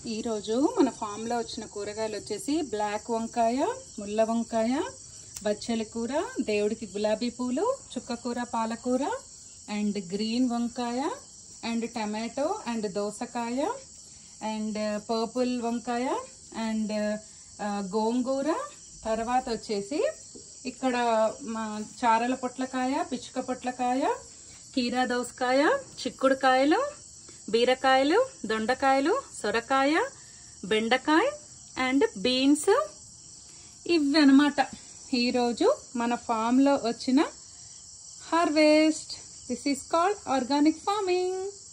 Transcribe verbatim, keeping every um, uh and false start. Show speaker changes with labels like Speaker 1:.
Speaker 1: ఈ రోజు మన ఫామ్ లో వచ్చిన కూరగాయలు వచ్చేసి బ్లాక్ వంకాయ, ముల్ల వంకాయ, బచ్చలి కూర, దేవుడికి గులాబీ పూలు, చుక్కకూర, పాలకూర అండ్ గ్రీన్ వంకాయ అండ్ టమాటో అండ్ దోసకాయ అండ్ పర్పుల్ వంకాయ అండ్ గోంగూర. తర్వాత వచ్చేసి ఇక్కడ చారల పొట్లకాయ, పిచ్చుక పొట్లకాయ, కీరా దోసకాయ, చిక్కుడుకాయలు, బీరకాయలు, దొండకాయలు, సొరకాయ, బెండకాయ అండ్ బీన్స్. ఇవి అన్నమాట ఈరోజు మన ఫామ్ లో వచ్చిన harvest. This is called organic farming.